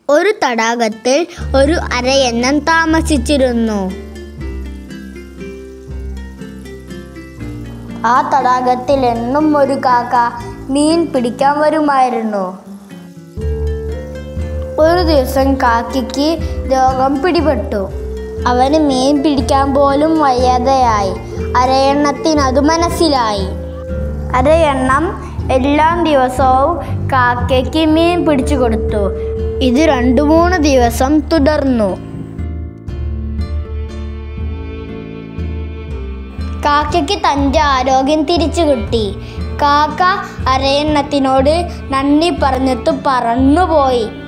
ഒരു തടാകത്തിൽ ഒരു അരയന്നം താമസിച്ചിരുന്നു. ആ തടാകത്തിൽ എന്നും ഒരു കാക്ക മീൻ പിടിക്കാൻ വരുമായിരുന്നു. ഒരു ദിവസം കാക്കയ്ക്ക് രോഗം പിടിപെട്ടു. അവന് മീൻ പിടിക്കാൻ പോലും വയ്യാതെയായി. അരയണ്ണത്തിനത് മനസ്സിലായി. അരയണ്ണം എല്ലാ ദിവസവും കാക്കയ്ക്ക് മീൻ പിടിച്ചു കൊടുത്തു. ഇത് 2-3 ദിവസം തുടർന്നു. കാക്കയ്ക്ക് തൻ്റെ ആരോഗ്യം തിരിച്ചു കിട്ടി. കാക്ക അരയണ്ണത്തിനോട് നന്ദി പറഞ്ഞിട്ട് പറന്നുപോയി.